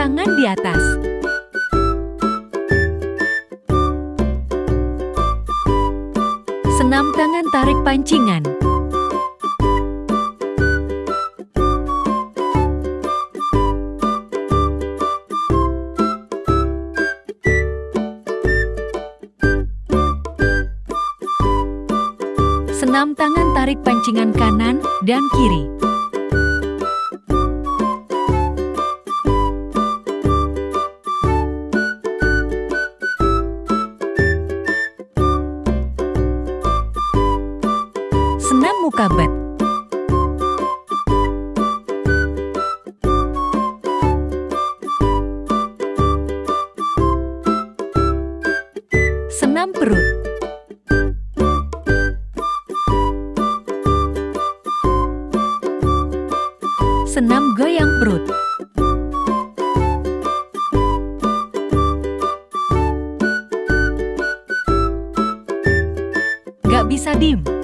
tangan di atas. Senam tangan tarik pancingan. Senam tangan tarik pancingan kanan dan kiri. Senam mukabat. Senam perut. Senam goyang perut. Gak bisa diem.